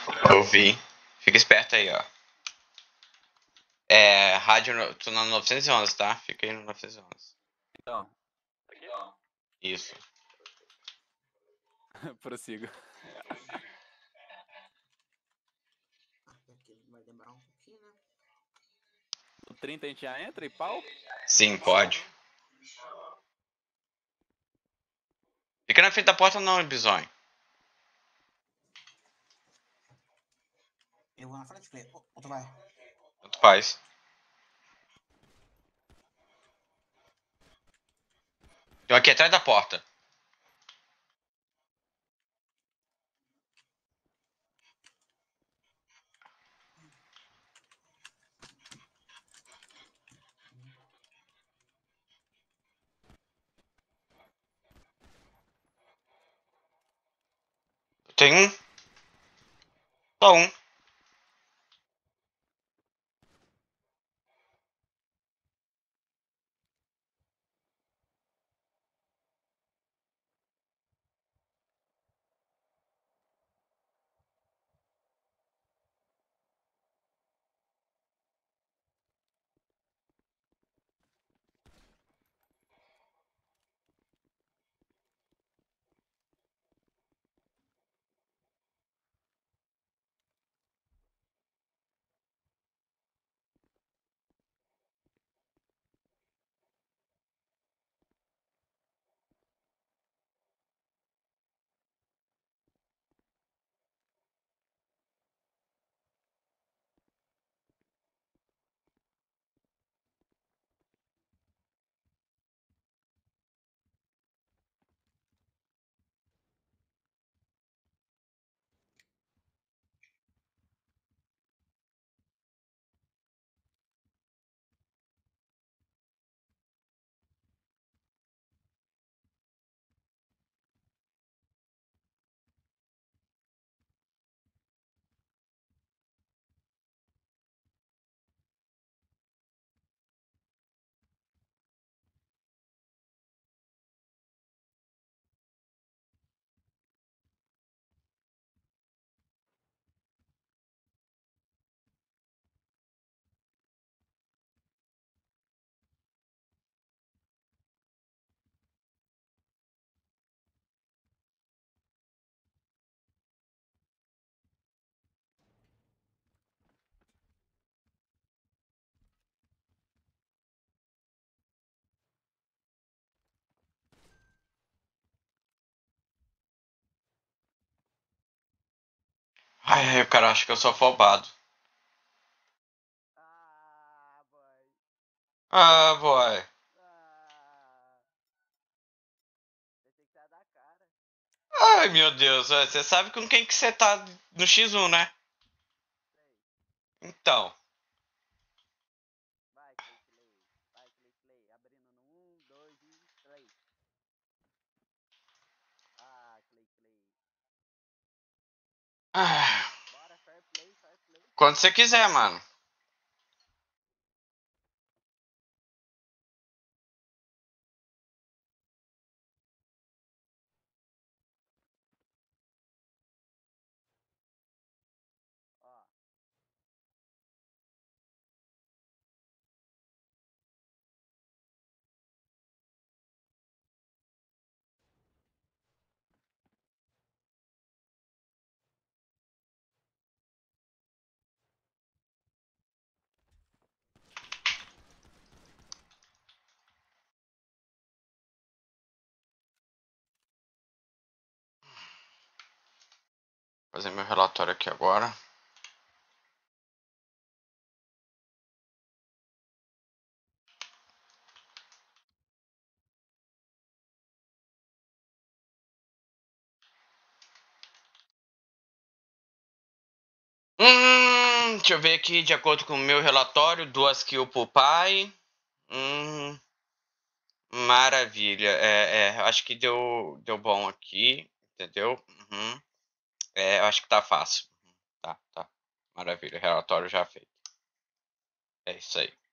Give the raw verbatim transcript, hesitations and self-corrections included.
Eu vi. Fica esperto aí, ó. É, rádio, no- tô na novecentos e onze, tá? Fica aí no novecentos e onze. Então, Isso. prossigo. Aqui vai demorar um pouquinho, né? O trinta a gente já entra e pau? Sim, pode. Fica na frente da porta não, bisonho. Eu vou na frente, Clay. Ou tu vai? Tanto faz. Tô aqui atrás da porta. Tem um. Só um. Ai, ai, o cara acha que eu sou afobado. Ah, boy. Ah, boy. Ah. Pensei que você ia dar cara. Ai, meu Deus. Você sabe com quem que você tá no X um, né? Sei. Então. Vai, Clay, Clay. Vai, Clay, Clay. Abrindo no um, dois e três. Ah, Clay, Clay. Ah, Bora, fair play, fair play. quando você quiser, mano. Ó. Fazer meu relatório aqui agora. Hum, deixa eu ver aqui, de acordo com o meu relatório, duas kills pro pai. Hum, maravilha. É, é, acho que deu, deu bom aqui, entendeu? Uhum. É, eu acho que tá fácil. Tá, tá. Maravilha, relatório já feito. É isso aí.